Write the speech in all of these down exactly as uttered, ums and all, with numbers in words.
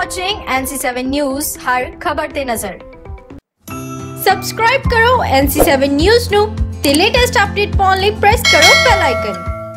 watching N C seven News हर खबर ते नजर। सब्सक्राइब करो N C seven News ਨੂੰ ਤੇ ਲੇਟੈਸਟ ਅਪਡੇਟ ਪਾਉਣ ਲਈ ਪ੍ਰੈਸ ਕਰੋ ਬੈਲ ਆਈਕਨ।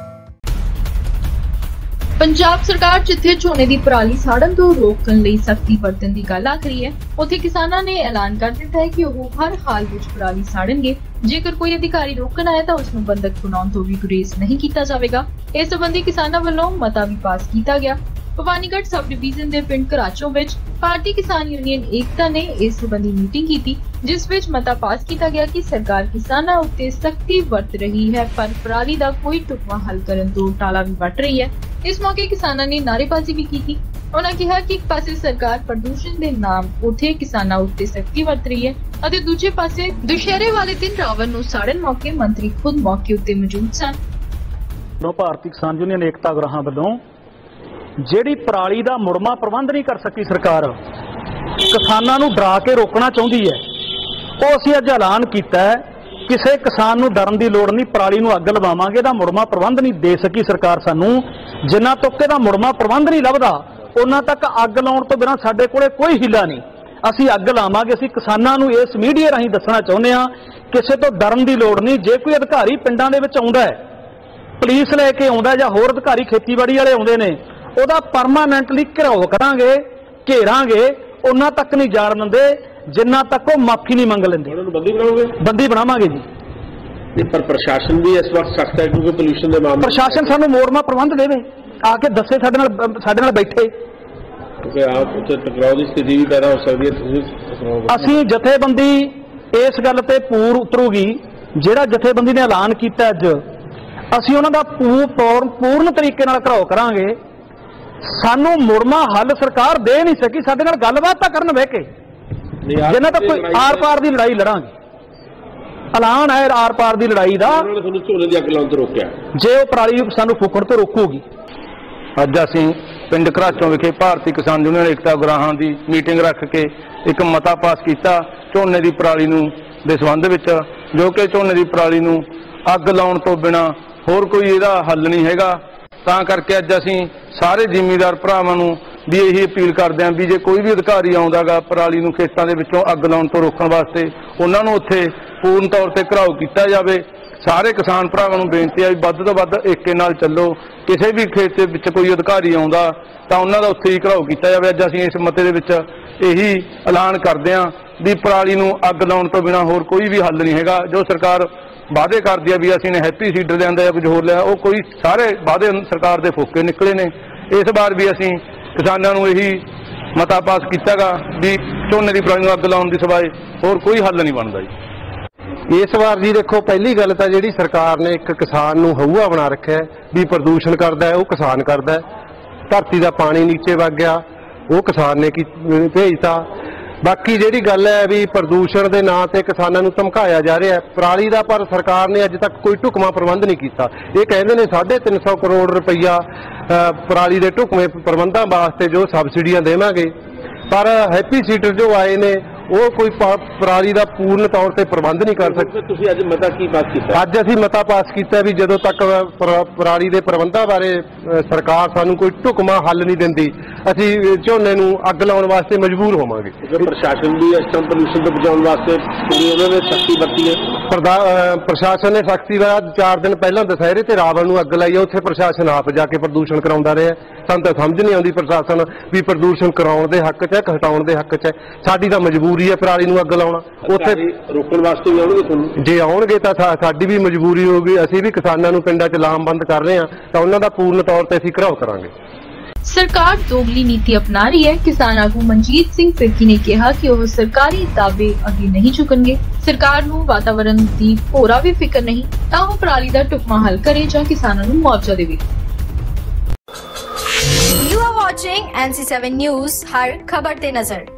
ਪੰਜਾਬ ਸਰਕਾਰ ਜਿੱਥੇ ਝੋਨੇ ਦੀ ਪਰਾਲੀ ਸਾੜਨ ਤੋਂ ਰੋਕਣ ਲਈ ਸਖਤੀ ਵਰਤਣ ਦੀ ਗੱਲ ਆਖ ਰਹੀ ਹੈ, ਉੱਥੇ ਕਿਸਾਨਾਂ ਨੇ ਐਲਾਨ ਕਰ ਦਿੱਤਾ ਹੈ ਕਿ ਉਹ ਹਰ ਹਾਲ ਵਿੱਚ ਪਰਾਲੀ ਸਾੜਨਗੇ। ਜੇਕਰ ਕੋਈ ਅਧਿਕਾਰੀ ਰੋਕਣ ਆਇਆ ਤਾਂ ਉਸ ਨੂੰ ਬੰਦਕ ਬਣਾਉਣ ਤੋਂ ਵੀ ਗੁਰੇਜ਼ ਨਹੀਂ ਕੀਤਾ ਜਾਵੇਗਾ। ਇਸ ਸੰਬੰਧੀ ਕਿਸਾਨਾਂ ਵੱਲੋਂ ਮਤਾ ਵੀ ਪਾਸ ਕੀਤਾ ਗਿਆ। ਭਵਾਨੀਗੜ੍ਹ ਸਬ ਡਿਵੀਜ਼ਨ ਦੇ ਪਿੰਡ ਕਰਾਚੋਂ ਵਿੱਚ ਭਾਰਤੀ ਕਿਸਾਨ ਯੂਨੀਅਨ ਏਕਤਾ ਨੇ ਇਸ ਸੰਬੰਧੀ ਮੀਟਿੰਗ ਕੀਤੀ, ਜਿਸ ਵਿੱਚ ਮਤਾ ਪਾਸ ਕੀਤਾ ਗਿਆ ਕਿ ਸਰਕਾਰ ਕਿਸਾਨਾਂ ਉੱਤੇ ਸਖਤੀ ਵਰਤ ਰਹੀ ਹੈ, ਪਰ ਪਰਾਲੀ ਦਾ ਕੋਈ ਢੁਕਵਾਂ ਹੱਲ ਕਰਨ ਤੋਂ ਟਾਲਾ ਵੀ ਵੱਟ ਰਹੀ ਹੈ। ਇਸ ਮੌਕੇ ਕਿਸਾਨਾਂ ਨੇ ਨਾਅਰੇਬਾਜ਼ੀ ਵੀ ਕੀਤੀ। ਉਹਨਾਂ ਕਿਹਾ ਕਿ ਇੱਕ ਪਾਸੇ ਸਰਕਾਰ ਪ੍ਰਦੂਸ਼ਣ ਦੇ ਨਾਮ ਉੱਤੇ ਕਿਸਾਨਾਂ ਉੱਤੇ ਸਖਤੀ ਵਰਤ ਰਹੀ ਹੈ ਅਤੇ ਦੂਜੇ ਪਾਸੇ ਦੁਸ਼ਹਿਰੇ ਵਾਲੇ ਦਿਨ ਰਾਵਣ ਨੂੰ ਸਾੜਨ ਮੌਕੇ ਮੰਤਰੀ ਖੁਦ ਮੌਕੇ ਉੱਤੇ ਮੌਜੂਦ ਸਨ। ਭਾਰਤੀ ਕਿਸਾਨ ਯੂਨੀਅਨ ਏਕਤਾ ਗਰਾਹਾਂ ਵੱਲੋਂ ਜਿਹੜੀ ਪਰਾਲੀ ਦਾ ਮੁੜਮਾ ਪ੍ਰਬੰਧ ਨਹੀਂ ਕਰ ਸਕੀ ਸਰਕਾਰ, ਕਿਸਾਨਾਂ ਨੂੰ ਡਰਾ ਕੇ ਰੋਕਣਾ ਚਾਹੁੰਦੀ ਹੈ, ਉਹ ਅਸੀਂ ਅੱਜ ਐਲਾਨ ਕੀਤਾ ਹੈ। ਕਿਸੇ ਕਿਸਾਨ ਨੂੰ ਡਰਨ ਦੀ ਲੋੜ ਨਹੀਂ, ਪਰਾਲੀ ਨੂੰ ਅੱਗ ਲਵਾਵਾਂਗੇ। ਇਹਦਾ ਮੁੜਮਾ ਪ੍ਰਬੰਧ ਨਹੀਂ ਦੇ ਸਕੀ ਸਰਕਾਰ ਸਾਨੂੰ। ਜਿੰਨਾ ਤੱਕ ਇਹਦਾ ਮੁੜਮਾ ਪ੍ਰਬੰਧ ਨਹੀਂ ਲੱਭਦਾ, ਉਹਨਾਂ ਤੱਕ ਅੱਗ ਲਾਉਣ ਤੋਂ ਬਿਨਾਂ ਸਾਡੇ ਕੋਲੇ ਕੋਈ ਹੀਲਾ ਨਹੀਂ। ਅਸੀਂ ਅੱਗ ਲਾਵਾਂਗੇ। ਅਸੀਂ ਕਿਸਾਨਾਂ ਨੂੰ ਇਸ ਮੀਡੀਆ ਰਾਹੀਂ ਦੱਸਣਾ ਚਾਹੁੰਦੇ ਹਾਂ, ਕਿਸੇ ਤੋਂ ਡਰਨ ਦੀ ਲੋੜ ਨਹੀਂ। ਜੇ ਕੋਈ ਅਧਿਕਾਰੀ ਪਿੰਡਾਂ ਦੇ ਵਿੱਚ ਆਉਂਦਾ ਹੈ, ਪੁਲਿਸ ਲੈ ਕੇ ਆਉਂਦਾ ਜਾਂ ਹੋਰ ਅਧਿਕਾਰੀ ਖੇਤੀਬਾੜੀ ਵਾਲੇ ਆਉਂਦੇ ਨੇ, ਉਹਦਾ ਪਰਮਾਨੈਂਟਲੀ ਘਿਰਾਓ ਕਰਾਂਗੇ, ਘੇਰਾਂਗੇ। ਉਹਨਾਂ ਤੱਕ ਨਹੀਂ ਜਾਣ ਦਿੰਦੇ ਜਿੰਨਾ ਤੱਕ ਉਹ ਮਾਫੀ ਨਹੀਂ ਮੰਗ ਲੈਂਦੇ। ਬੰਦੀ ਬਣਾਓਗੇ? ਬੰਦੀ ਬਣਾਵਾਂਗੇ ਜੀ। ਨਹੀਂ, ਪਰ ਪ੍ਰਸ਼ਾਸਨ ਵੀ ਇਸ ਵਕਤ ਸਖਤ ਹੈ, ਕਿਉਂਕਿ ਪੋਲੂਸ਼ਨ ਦੇ ਮਾਮਲੇ ਪ੍ਰਸ਼ਾਸਨ ਸਾਨੂੰ ਮੋੜਮਾ ਪ੍ਰਬੰਧ ਦੇਵੇ, ਆ ਕੇ ਦੱਸੇ, ਸਾਡੇ ਨਾਲ ਸਾਡੇ ਨਾਲ ਬੈਠੇ। ਕਿਉਂਕਿ ਆਪ ਉੱਥੇ ਟਕਰਾਅ ਦੀ ਸਥਿਤੀ ਵੀ ਪੈਦਾ ਹੋ ਸਕਦੀ ਹੈ। ਅਸੀਂ ਜਥੇਬੰਦੀ ਇਸ ਗੱਲ ਤੇ ਪੂਰ ਉਤਰੂਗੀ। ਜਿਹੜਾ ਜਥੇਬੰਦੀ ਨੇ ਐਲਾਨ ਕੀਤਾ ਅੱਜ, ਅਸੀਂ ਉਹਨਾਂ ਦਾ ਪੂਰਨ ਤਰੀਕੇ ਨਾਲ ਘਿਰਾਓ ਕਰਾਂਗੇ। ਸਾਨੂੰ ਮੁੜਮਾ ਹੱਲ ਸਰਕਾਰ ਦੇ ਨਹੀਂ ਸਕੀ, ਸਾਡੇ ਨਾਲ ਗੱਲਬਾਤ ਤਾਂ ਕਰਨ ਬਹਿ ਕੇ, ਜਿੰਨਾ ਤੱਕ ਕੋਈ ਆਰ ਪਾਰ ਦੀ ਲੜਾਈ ਲੜਾਂਗੇ। ਐਲਾਨ ਹੈ ਆਰ ਪਾਰ ਦੀ ਲੜਾਈ ਦਾ। ਤੁਹਾਨੂੰ ਝੋਨੇ ਦੀ ਅੱਗ ਲਾਉਣ ਤੋਂ ਰੋਕਿਆ, ਜੇ ਉਹ ਪਰਾਲੀ ਸਾਨੂੰ ਫੂਕਣ ਤੋਂ ਰੋਕੂਗੀ। ਅੱਜ ਅਸੀਂ ਪਿੰਡ ਘਰਾਚੋਂ ਵਿਖੇ ਭਾਰਤੀ ਕਿਸਾਨ ਯੂਨੀਅਨ ਏਕਤਾ ਗਰਾਹਾਂ ਦੀ ਮੀਟਿੰਗ ਰੱਖ ਕੇ ਇੱਕ ਮਤਾ ਪਾਸ ਕੀਤਾ ਝੋਨੇ ਦੀ ਪਰਾਲੀ ਨੂੰ ਦੇ ਸੰਬੰਧ ਵਿੱਚ, ਜੋ ਕਿ ਝੋਨੇ ਦੀ ਪਰਾਲੀ ਨੂੰ ਅੱਗ ਲਾਉਣ ਤੋਂ ਬਿਨਾਂ ਹੋਰ ਕੋਈ ਇਹਦਾ ਹੱਲ ਨਹੀਂ ਹੈਗਾ। ਤਾਂ ਕਰਕੇ ਅੱਜ ਅਸੀਂ ਸਾਰੇ ਜ਼ਿਮੀਂਦਾਰ ਭਰਾਵਾਂ ਨੂੰ ਵੀ ਇਹੀ ਅਪੀਲ ਕਰਦੇ ਹਾਂ ਵੀ ਜੇ ਕੋਈ ਵੀ ਅਧਿਕਾਰੀ ਆਉਂਦਾ ਗਾ ਪਰਾਲੀ ਨੂੰ ਖੇਤਾਂ ਦੇ ਵਿੱਚੋਂ ਅੱਗ ਲਾਉਣ ਤੋਂ ਰੋਕਣ ਵਾਸਤੇ, ਉਹਨਾਂ ਨੂੰ ਉੱਥੇ ਪੂਰਨ ਤੌਰ ਤੇ ਘਿਰਾਓ ਕੀਤਾ ਜਾਵੇ। ਸਾਰੇ ਕਿਸਾਨ ਭਰਾਵਾਂ ਨੂੰ ਬੇਨਤੀ ਹੈ ਵੀ ਵੱਧ ਤੋਂ ਵੱਧ ਏਕੇ ਨਾਲ ਚੱਲੋ। ਕਿਸੇ ਵੀ ਖੇਤ ਦੇ ਵਿੱਚ ਕੋਈ ਅਧਿਕਾਰੀ ਆਉਂਦਾ ਤਾਂ ਉਹਨਾਂ ਦਾ ਉੱਥੇ ਹੀ ਘਿਰਾਓ ਕੀਤਾ ਜਾਵੇ। ਅੱਜ ਅਸੀਂ ਇਸ ਮਤੇ ਦੇ ਵਿੱਚ ਇਹੀ ਐਲਾਨ ਕਰਦੇ ਹਾਂ ਵੀ ਪਰਾਲੀ ਨੂੰ ਅੱਗ ਲਾਉਣ ਤੋਂ ਬਿਨਾਂ ਹੋਰ ਕੋਈ ਵੀ ਹੱਲ ਨਹੀਂ ਹੈਗਾ। ਜੋ ਸਰਕਾਰ ਵਾਅਦੇ ਕਰਦੀ ਹੈ ਵੀ ਅਸੀਂ ਨੇ ਹੈਪੀ ਸੀਡਰ ਲਿਆਂਦਾ ਜਾਂ ਕੁਝ ਹੋਰ ਲਿਆ, ਉਹ ਕੋਈ ਸਾਰੇ ਵਾਅਦੇ ਸਰਕਾਰ ਦੇ ਫੋਕੇ ਨਿਕਲੇ ਨੇ। ਇਸ ਵਾਰ ਵੀ ਅਸੀਂ ਕਿਸਾਨਾਂ ਨੂੰ ਇਹੀ ਮਤਾ ਪਾਸ ਕੀਤਾਗਾ ਵੀ ਝੋਨੇ ਦੀ ਪਰਾਲੀ ਨੂੰ ਅੱਗ ਲਾਉਣ ਦੀ ਸਿਵਾਏ ਹੋਰ ਕੋਈ ਹੱਲ ਨਹੀਂ ਬਣਦਾ ਜੀ। ਇਸ ਵਾਰ ਜੀ ਦੇਖੋ, ਪਹਿਲੀ ਗੱਲ ਤਾਂ ਜਿਹੜੀ ਸਰਕਾਰ ਨੇ ਇੱਕ ਕਿਸਾਨ ਨੂੰ ਹਊਆ ਬਣਾ ਰੱਖਿਆ ਵੀ ਪ੍ਰਦੂਸ਼ਣ ਕਰਦਾ ਹੈ ਉਹ ਕਿਸਾਨ ਕਰਦਾ ਹੈ। ਧਰਤੀ ਦਾ ਪਾਣੀ ਨੀਚੇ ਵਗ ਗਿਆ, ਉਹ ਕਿਸਾਨ ਨੇ ਕੀ ਭੇਜਤਾ। ਬਾਕੀ ਜਿਹੜੀ ਗੱਲ ਹੈ ਵੀ ਪ੍ਰਦੂਸ਼ਣ ਦੇ ਨਾਂ ਤੇ ਕਿਸਾਨਾਂ ਨੂੰ ਧਮਕਾਇਆ ਜਾ ਰਿਹਾ ਪਰਾਲੀ ਦਾ, ਪਰ ਸਰਕਾਰ ਨੇ ਅੱਜ ਤੱਕ ਕੋਈ ਢੁਕਵਾਂ ਪ੍ਰਬੰਧ ਨਹੀਂ ਕੀਤਾ। ਇਹ ਕਹਿੰਦੇ ਨੇ ਸਾਢੇ ਤਿੰਨ ਸੌ ਕਰੋੜ ਰੁਪਈਆ ਪਰਾਲੀ ਦੇ ਢੁਕਵੇਂ ਪ੍ਰਬੰਧਾਂ ਵਾਸਤੇ ਜੋ ਸਬਸਿਡੀਆਂ ਦੇਵਾਂਗੇ, ਪਰ ਹੈਪੀ ਸੀਡਰ ਜੋ ਆਏ ਨੇ ਉਹ ਕੋਈ ਪਰਾਲੀ ਦਾ ਪੂਰਨ ਤੌਰ ਤੇ ਪ੍ਰਬੰਧ ਨਹੀਂ ਕਰ ਸਕਦੇ। ਤੁਸੀਂ ਅੱਜ ਮਤਾ ਕੀ ਪਾਸ ਕੀਤਾ? ਅੱਜ ਅਸੀਂ ਮਤਾ ਪਾਸ ਕੀਤਾ ਵੀ ਜਦੋਂ ਤੱਕ ਪਰਾਲੀ ਦੇ ਪ੍ਰਬੰਧਾਂ ਬਾਰੇ ਸਰਕਾਰ ਸਾਨੂੰ ਕੋਈ ਢੁਕਵਾਂ ਹੱਲ ਨਹੀਂ ਦਿੰਦੀ, ਅਸੀਂ ਝੋਨੇ ਨੂੰ ਅੱਗ ਲਾਉਣ ਵਾਸਤੇ ਮਜਬੂਰ ਹੋਵਾਂਗੇ। ਪ੍ਰਸ਼ਾਸਨ ਵੀ ਇਸ ਟਾਈਮ ਪੋਲੂਸ਼ਨ ਤੋਂ ਬਚਾਉਣ ਵਾਸਤੇ ਉਹਨਾਂ ਨੇ ਸਖਤੀ ਵਰਤੀ ਹੈ। ਪ੍ਰਸ਼ਾਸਨ ਨੇ ਸਖਤੀ ਦਾ ਚਾਰ ਦਿਨ ਪਹਿਲਾਂ ਦੁਸਹਿਰੇ ਤੇ ਰਾਵਣ ਨੂੰ ਅੱਗ ਲਾਈ ਹੈ, ਉੱਥੇ ਪ੍ਰਸ਼ਾਸਨ ਆਪ ਜਾ ਕੇ ਪ੍ਰਦੂਸ਼ਣ ਕਰਾਉਂਦਾ ਰਿਹਾ। ਸਾਨੂੰ ਤਾਂ ਸਮਝ ਨਹੀਂ ਆਉਂਦੀ ਪ੍ਰਸ਼ਾਸਨ ਵੀ ਪ੍ਰਦੂਸ਼ਣ ਕਰਾਉਣ ਦੇ ਹੱਕ 'ਚ ਹੈ, ਹਟਾਉਣ ਦੇ ਹੱਕ 'ਚ ਹੈ। ਸਾਡੀ ਤਾਂ ਮਜਬੂਰੀ ਹੈ ਪਰਾਲੀ ਨੂੰ ਅੱਗ ਲਾਉਣਾ। ਉੱਥੇ ਰੋਕਣ ਵਾਸਤੇ ਵੀ ਆਉਣਗੇ ਤੁਹਾਨੂੰ? ਜੇ ਆਉਣਗੇ ਤਾਂ ਸਾਡੀ ਵੀ ਮਜਬੂਰੀ ਹੋਊਗੀ। ਅਸੀਂ ਵੀ ਕਿਸਾਨਾਂ ਨੂੰ ਪਿੰਡਾਂ 'ਚ ਲਾਮਬੰਦ ਕਰ ਰਹੇ ਹਾਂ, ਤਾਂ ਉਹਨਾਂ ਦਾ ਪੂਰਨ ਤੌਰ ਤੇ ਅਸੀਂ ਘਿਰਾਓ ਕਰਾਂਗੇ। ਸਰਕਾਰ ਦੋਗਲੀ ਨੀਤੀ ਅਪਣਾ ਰਹੀ ਹੈ। ਕਿਸਾਨ ਆਗੂ ਮਨਜੀਤ ਸਿੰਘ ਫਿਰਕੀ ਨੇ ਕਿਹਾ ਕਿ ਉਹ ਸਰਕਾਰੀ ਦਾਅਵੇ ਅੱਗੇ ਨਹੀਂ ਚੁੱਕਣਗੇ। ਸਰਕਾਰ ਨੂੰ ਵਾਤਾਵਰਣ ਦੀ ਭੋਰਾ ਵੀ ਫਿਕਰ ਨਹੀਂ, ਤਾਂ ਉਹ ਪਰਾਲੀ ਦਾ ਢੁਕਵਾਂ ਹੱਲ ਕਰੇ ਜਾਂ ਕਿਸਾਨਾਂ ਨੂੰ ਮੁਆਵਜ਼ਾ ਦੇਵੇ। You are watching N C seven News हर खबर ते नजर।